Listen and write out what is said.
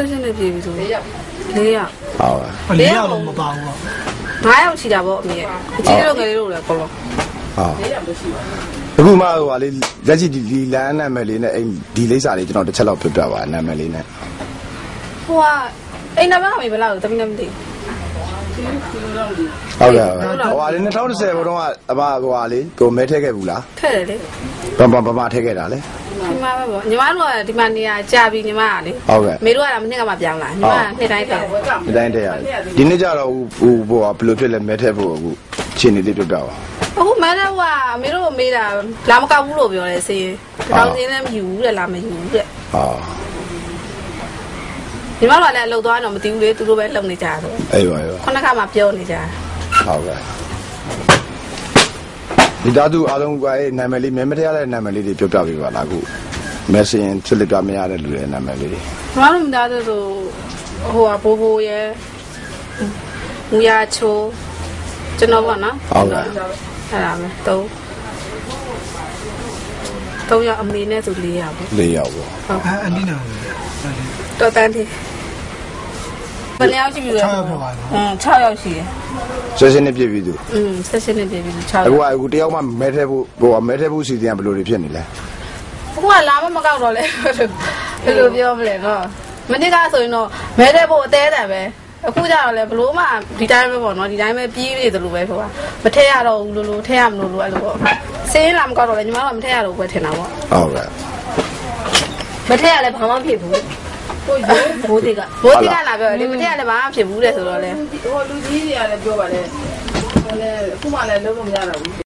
ဆက်နေပြီဆို4 ယောက်ဟုတ် 4 ယောက်လုံးမပါဘူးပေါ့ 9 ယောက်ရှိတာပေါ့အမေအကြီးတို့ငယ်လေးတို့လည်းကောလို့ 4 ယောက်မရှိပါဘူးအခုမှဟိုဟာလေးလက်ရှိဒီလမ်းနာမည်လေးနဲ့ဒီလိပ်စာလေးကျွန်တော်တစ်ချက်လောက်ပြပြပါနာမည်လေးနဲ့ဟိုကအိမ်နာမည်ကဘယ်လောက်လဲတမီးလည်းမသိဟုတ်ကဲ့ဟိုဟာလေး2010ဘုံကအဘဟိုဟာလေးကိုမဲထည့်ခဲ့ဘူးလားထည့်တယ်လေဘာမှထည့်ခဲ့တာလေဒီမှာပဲပေါ့ညီမတို့ကဒီမှာနေရာကြာပြီညီမကလေဟုတ်ကဲ့မေတို့ကမနေ့ကမှပြောင်းလာညီမကနှစ်တိုင်းထည့်နှစ်တိုင်းထည့်ရတယ်ဒီနေ့ကျတော့ဟိုဘယ်လိုဖြစ်လဲမဲထည့်ဖို့အခုချင်းနေလေးပြပြပါအခုမဲတဲ့ဟိုကမေတို့မေးတာလာမကောက်ဘူးလို့ပြောတယ်စေးတောင်းစင်းလည်းမယူဘူးတဲ့လာမယူဘူးတဲ့ညီမတို့ကလည်းလှုပ်သွားတော့မသိဘူးလေသူတို့ပဲလှုပ်နေကြတာဆိုအေးပါခုနကမှပြောနေကြတာဟုတ်ကဲ့ဒီသားသူအားလုံးကနာမည်လေးမဲမထရတဲ့နာမည်လေးတွေပြောပြပေးပါလားအခုမဲစင်ချစ်လက်ပြမရတဲ့လူတွေနာမည်လေးတွေညီမတို့မိသားစုဆိုဟိုကဘိုးဘိုးရဲ့မူရချိုးကျွန်တော်ပေါ့နော်ဟုတ်ကဲ့အဲ့ဒါပဲ3 ယောက်အမေနဲ့ဆို4 ယောက်ပေါ့ 4 ယောက်ပေါ့ဟုတ်အနည်းနာတော်တန်းသေးဘယ်ယောက်ရှိပြီလဲ 6 ယောက်ပါ 6 ယောက်ရှိတယ်ဆက်စင်းနဲ့ပြည့်ပြီသူဆက်စင်းနဲ့ပြည့်ပြီ6 ယောက်အခုတယောက်မှမဲထဲဖို့ဟိုမဲထဲဖို့စီစဉ်ဘယ်လိုတွေဖြစ်နေလဲအခုကလာမကောက်တော့လဲဘယ်လိုပြောမလဲနော်မနေ့ကဆိုရင်တော့မဲထဲဖို့အသေးတယ်ပဲအခုကျတော့လေဘလို့မှဒီတိုင်းပဲပေါ့နော်ဒီတိုင်းပဲပြီးနေတယ်လို့ပဲဆိုတာမထည့်ရတော့ဘူးလို့ထည့်ရမလို့အဲ့လိုပေါ့စင်းလာမကောက်တော့လေညီမတို့ကမထည့်ရတော့ဘူးပဲထင်တာပေါ့ဟုတ်ကဲ့မထည့်ရလဲဘာမှဖြစ်ဘူးဘိုးတိကလာပြောတယ်မထည့်ရလဲဘာမှဖြစ်ဘူးတဲ့ဆိုတော့လေဟိုလူကြီးတွေကလည်းပြောပါလေဟိုလည်းအခုမှလည်းလုံးလုံးမရတော့ဘူး